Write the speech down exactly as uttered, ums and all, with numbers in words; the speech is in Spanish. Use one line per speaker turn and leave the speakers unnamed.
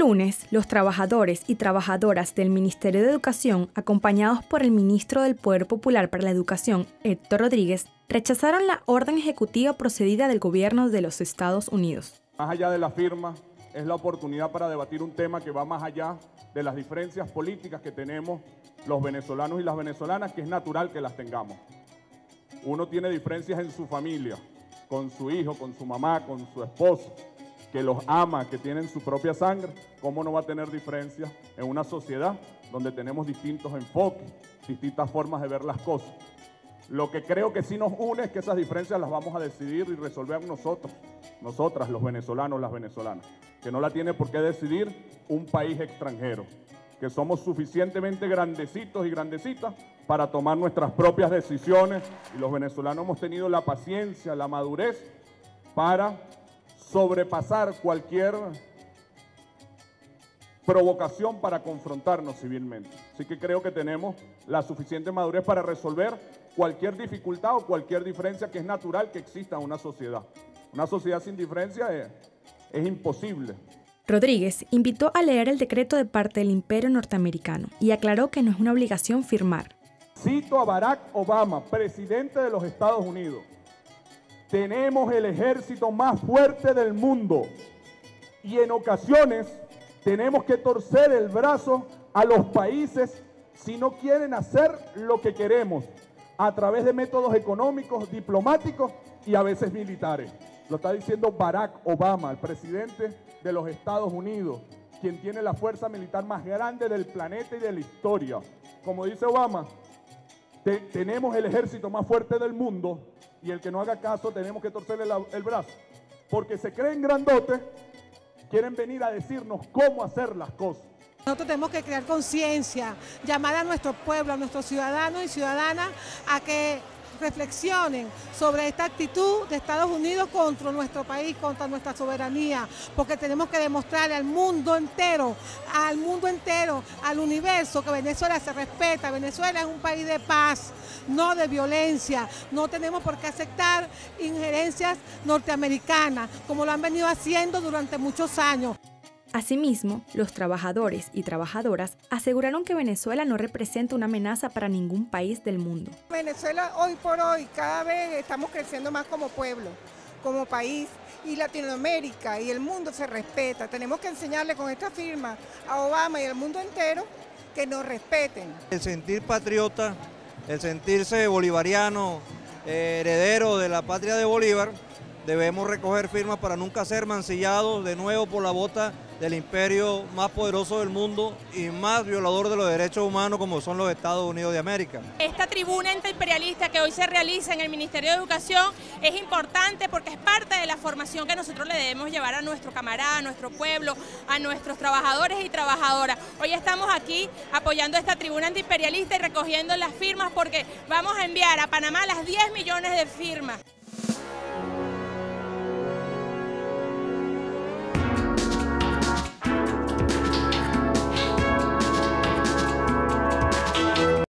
lunes, los trabajadores y trabajadoras del Ministerio de Educación, acompañados por el ministro del Poder Popular para la Educación, Héctor Rodríguez, rechazaron la orden ejecutiva procedida del gobierno de los Estados Unidos.
Más allá de la firma, es la oportunidad para debatir un tema que va más allá de las diferencias políticas que tenemos los venezolanos y las venezolanas, que es natural que las tengamos. Uno tiene diferencias en su familia, con su hijo, con su mamá, con su esposo, que los ama, que tienen su propia sangre. ¿Cómo no va a tener diferencias en una sociedad donde tenemos distintos enfoques, distintas formas de ver las cosas? Lo que creo que sí nos une es que esas diferencias las vamos a decidir y resolver nosotros, nosotras, los venezolanos, las venezolanas, que no la tiene por qué decidir un país extranjero, que somos suficientemente grandecitos y grandecitas para tomar nuestras propias decisiones, y los venezolanos hemos tenido la paciencia, la madurez para sobrepasar cualquier provocación para confrontarnos civilmente. Así que creo que tenemos la suficiente madurez para resolver cualquier dificultad o cualquier diferencia, que es natural que exista en una sociedad. Una sociedad sin diferencia es, es imposible.
Rodríguez invitó a leer el decreto de parte del Imperio norteamericano y aclaró que no es una obligación firmar.
Cito a Barack Obama, presidente de los Estados Unidos: tenemos el ejército más fuerte del mundo y en ocasiones tenemos que torcer el brazo a los países si no quieren hacer lo que queremos, a través de métodos económicos, diplomáticos y a veces militares. Lo está diciendo Barack Obama, el presidente de los Estados Unidos, quien tiene la fuerza militar más grande del planeta y de la historia. Como dice Obama, te, tenemos el ejército más fuerte del mundo, y el que no haga caso tenemos que torcerle la, el brazo, porque se creen grandotes, quieren venir a decirnos cómo hacer las cosas.
Nosotros tenemos que crear conciencia, llamar a nuestro pueblo, a nuestros ciudadanos y ciudadanas a que reflexionen sobre esta actitud de Estados Unidos contra nuestro país, contra nuestra soberanía, porque tenemos que demostrarle al mundo entero, al mundo entero, al universo, que Venezuela se respeta. Venezuela es un país de paz, no de violencia. No tenemos por qué aceptar injerencias norteamericanas, como lo han venido haciendo durante muchos años.
Asimismo, los trabajadores y trabajadoras aseguraron que Venezuela no representa una amenaza para ningún país del mundo.
Venezuela hoy por hoy cada vez estamos creciendo más como pueblo, como país, y Latinoamérica y el mundo se respeta. Tenemos que enseñarle con esta firma a Obama y al mundo entero que nos respeten.
El sentir patriota, el sentirse bolivariano, eh, heredero de la patria de Bolívar, debemos recoger firmas para nunca ser mancillados de nuevo por la bota del imperio más poderoso del mundo y más violador de los derechos humanos, como son los Estados Unidos de América.
Esta tribuna antiimperialista que hoy se realiza en el Ministerio de Educación es importante porque es parte de la formación que nosotros le debemos llevar a nuestro camarada, a nuestro pueblo, a nuestros trabajadores y trabajadoras. Hoy estamos aquí apoyando esta tribuna antiimperialista y recogiendo las firmas, porque vamos a enviar a Panamá las diez millones de firmas.